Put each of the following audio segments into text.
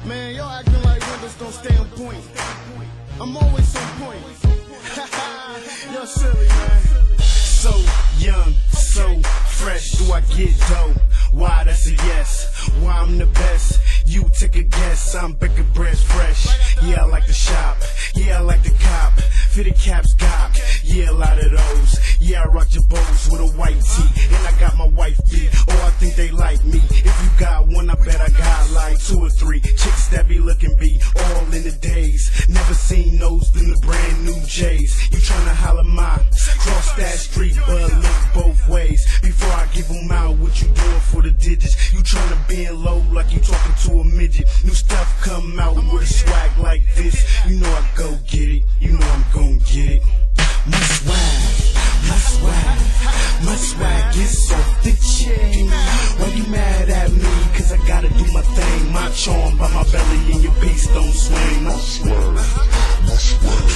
Man, y'all acting like windows don't stay on point. I'm always on point. You're silly, man. So young, so fresh, do I get dough? Why, that's a yes. Why I'm the best? You take a guess, I'm Becca Breast fresh. Yeah, I like to shop, yeah, I like to cop. Fitted caps got, yeah, a lot of those. Yeah, I rock your bows with a white tee, and I got my wife beat. Oh, I think they like me. If you got one, I bet I got like 2 or 3 chicks that be looking be all in the days. Never seen those in the brand new J's. You tryna holler my cross that street, but look both ways. Before I give them out, what you doing for the digits? You tryna bend low like you talking to a midget. New stuff come out with a swag like this. You know I go get it, you know I'm gon' get it. My swag is off the chain. Why you mad at me? Cause I gotta do my thing. My charm by my belly and your piece don't swing. My swag is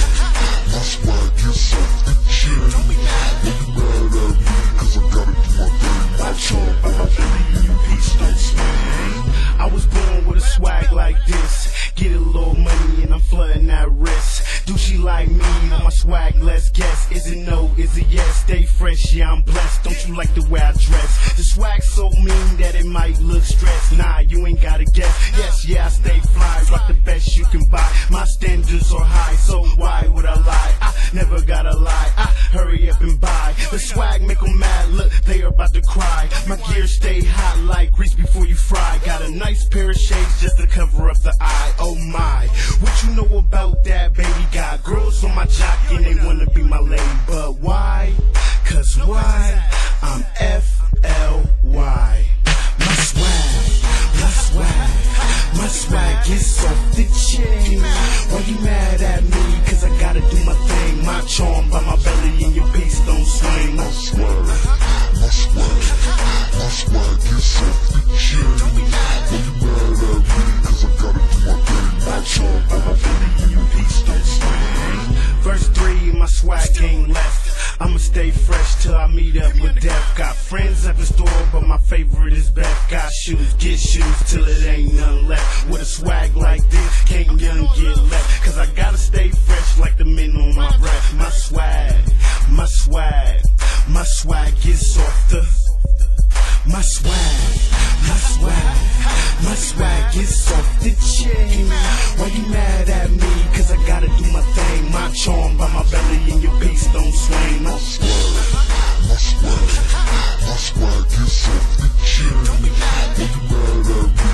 off the chain. Why you mad at me? Cause I gotta do my thing. My charm by my belly and your piece don't swing. I was born with a swag like this. Get a little money and I'm flooding that wrist. Do she like me on my swag? Let's guess. Is it no? Is it yes? Stay fresh, yeah, I'm blessed. Don't you like the way I dress? The swag so mean that it might look stressed. Nah, you ain't gotta guess. Yes, yeah, I stay fly. Rock the best you can buy. My standards are high, so why would I lie? I never gotta lie. I hurry up and buy. The swag make them mad. Look, they are about to cry. My gear stay hot like grease before you fry. Got a nice pair of shades just to cover up the eye. Oh my, what you know about that, baby? Got girls on my jock and they wanna be my lady, but why? Cause why? I'm F-L-Y. My swag is off the chain. Why you mad at me? Cause I gotta do my thing. My charm by my belly and your piece don't swing. My swag is off the chain. Why you mad at me? Cause I gotta do my thing. My charm by my belly and your piece don't swing. Verse 3, my swag ain't left. I'ma stay fresh till I meet up with death. Got friends at the store, but my favorite is Beth. Got shoes, get shoes till it ain't none left. With a swag like this, can't young get left. Cause I gotta stay fresh like the men on my breath. My swag is off the. My swag is off the chain. Why you mad at me? Cause I gotta do my thing. My charm by my belly and your piece don't swing. My swag is off the chain. Why you mad at me?